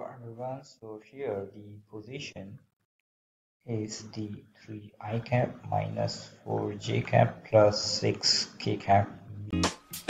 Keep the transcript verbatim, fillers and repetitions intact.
everyone. So here the position is the three i cap minus four j cap plus six k cap.